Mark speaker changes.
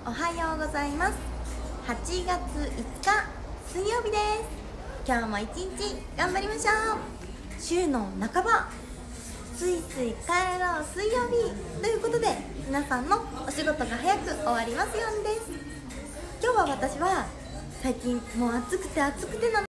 Speaker 1: おはようございます。8月5日水曜日です。今日も一日頑張りましょう。週の半ば、すいすい帰ろう水曜日ということで、皆さんのお仕事が早く終わりますようにです。今日は私は最近もう暑くてな